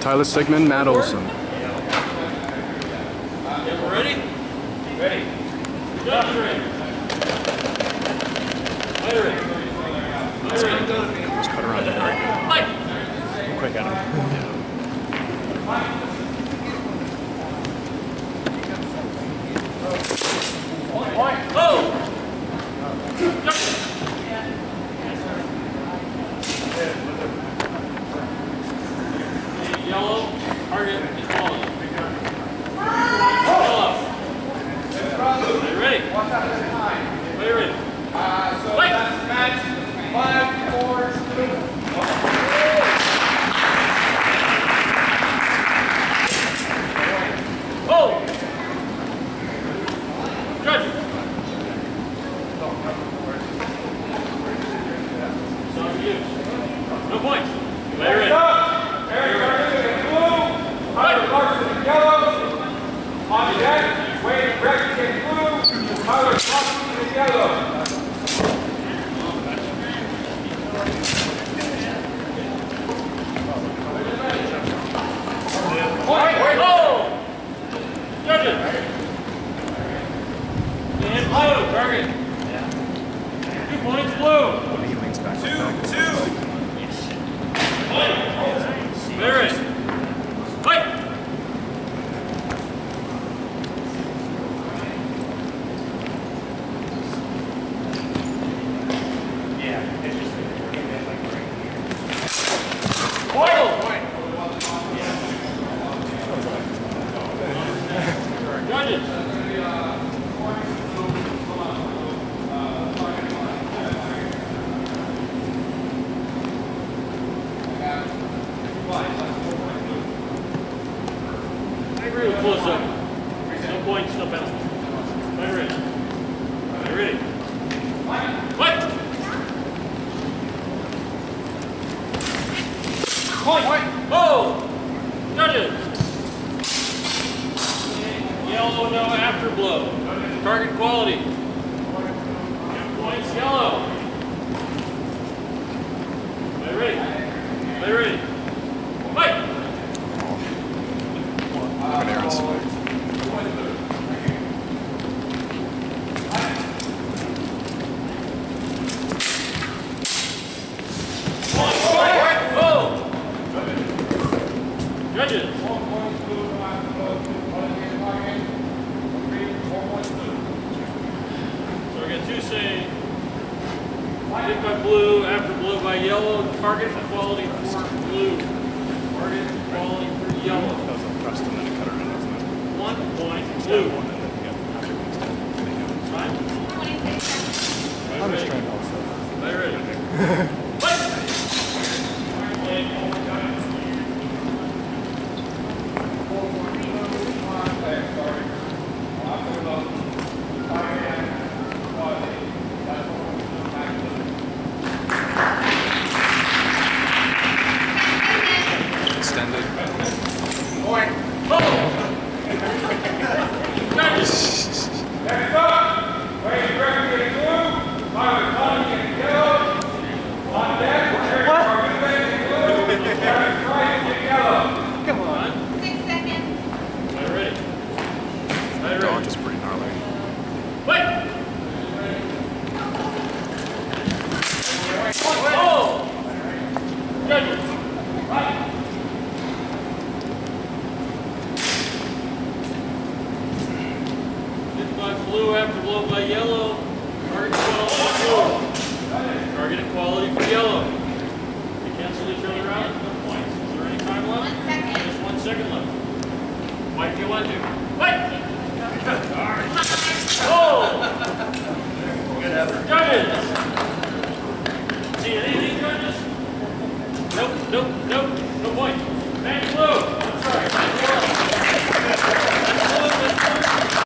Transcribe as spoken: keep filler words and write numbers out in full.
Tyler Sigman, Matt Olesen. Yeah, we're ready? Ready. Judge ready. Fight ready. Fight ready. Just cut around there. Fight. Quick at him. Oh! Yellow, target is falling. Yellow. Are you ready? Are you ready? Uh, so Wait. that's match five, four, two. Oh! Judge. It's on you. No points. Are you ready? Harry Carter in blue, Tyler Carson in yellow. On deck, Wade Breck in blue, Tyler Carson in yellow. Point! Oh! Judges. And blue, target. Two points, blue. He leans back. Two, two. Very ready. Fight! Point! Judges. I agree with close up. No points, no penalty. Are you ready? Are you ready? Fight! Point! Oh! Judges! Yellow, no afterblow. Target quality. Two points, yellow. Are you ready? Are you ready? Fight! Look at Aaron's fight. Oh! Judges. So we got two saying hit by blue, after blue by yellow, target quality for blue. Target quality for yellow. That was a thrust and then a cutter in, wasn't it? One point blue. One and then you got after things down. Time? I'm just trying to also. Are you ready? Fight! Extended. Point. Oh! Judges. Next up, Wade Breck in blue, Tyler Carson in yellow. On deck, Harry Carter in blue, Harry Carson in yellow. Come on. Six seconds. Are you ready? Are you Dodge ready? is pretty gnarly. Wait! Oh! Judges. Right. Hit by blue after blow by yellow. Target quality for blue. Target quality for yellow. They cancel each other out. No points. Is there any time left? One second. Just one second left. Fight if you want to. Fight! Oh! Good effort. Judges! See anything, judges? Nope, nope, nope.